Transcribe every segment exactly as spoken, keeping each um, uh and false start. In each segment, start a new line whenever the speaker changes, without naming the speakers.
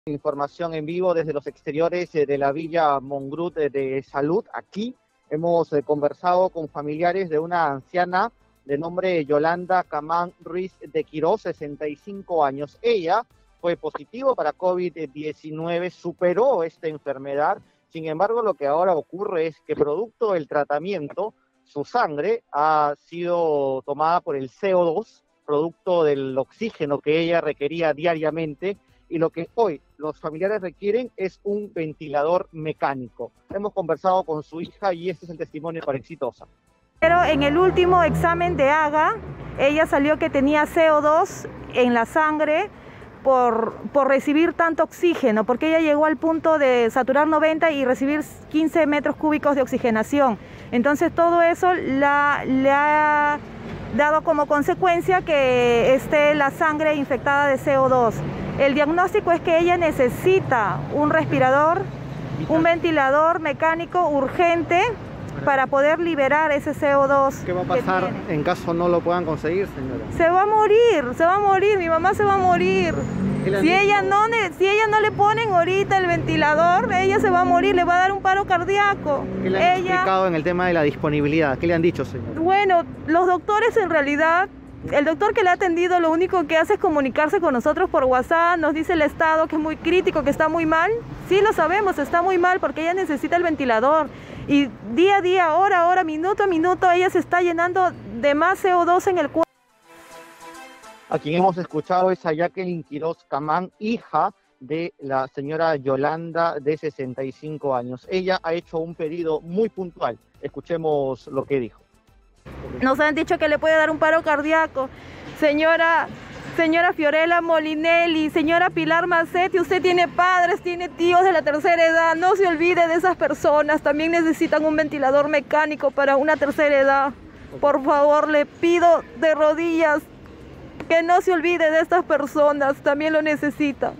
Información en vivo desde los exteriores de la Villa Mongrut de Salud. Aquí hemos conversado con familiares de una anciana de nombre Yolanda Camán Ruiz de Quirós, sesenta y cinco años. Ella fue positivo para COVID diecinueve, superó esta enfermedad. Sin embargo, lo que ahora ocurre es que producto del tratamiento, su sangre ha sido tomada por el C O dos, producto del oxígeno que ella requería diariamente, y lo que hoy los familiares requieren es un ventilador mecánico. Hemos conversado con su hija y este es el testimonio para Exitosa.
Pero en el último examen de Haga, ella salió que tenía C O dos en la sangre por, por recibir tanto oxígeno, porque ella llegó al punto de saturar noventa y recibir quince metros cúbicos de oxigenación. Entonces todo eso la, le ha dado como consecuencia que esté la sangre infectada de C O dos. El diagnóstico es que ella necesita un respirador, un ventilador mecánico urgente para poder liberar ese C O dos.
¿Qué va a pasar en caso no lo puedan conseguir, señora?
Se va a morir, se va a morir, mi mamá se va a morir. Si ella, no, si ella no le ponen ahorita el ventilador, ella se va a morir, le va a dar un paro cardíaco.
¿Qué le han
ella...
explicado en el tema de la disponibilidad? ¿Qué le han dicho, señora?
Bueno, los doctores en realidad... El doctor que le ha atendido lo único que hace es comunicarse con nosotros por WhatsApp, nos dice el estado que es muy crítico, que está muy mal. Sí, lo sabemos, está muy mal porque ella necesita el ventilador. Y día a día, hora a hora, minuto a minuto, ella se está llenando de más C O dos en el cuerpo.
A quien hemos escuchado es a Jacqueline Quirós Camán, hija de la señora Yolanda, de sesenta y cinco años. Ella ha hecho un pedido muy puntual. Escuchemos lo que dijo.
Nos han dicho que le puede dar un paro cardíaco. Señora, señora Fiorella Molinelli, señora Pilar Macetti, usted tiene padres, tiene tíos de la tercera edad. No se olvide de esas personas. También necesitan un ventilador mecánico para una tercera edad. Por favor, le pido de rodillas que no se olvide de estas personas. También lo necesitan.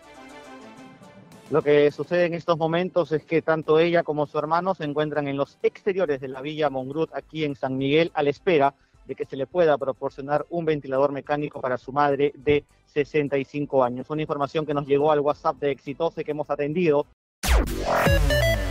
Lo que sucede en estos momentos es que tanto ella como su hermano se encuentran en los exteriores de la Villa Mongrut, aquí en San Miguel, a la espera de que se le pueda proporcionar un ventilador mecánico para su madre de sesenta y cinco años. Una información que nos llegó al WhatsApp de Exitosa que hemos atendido.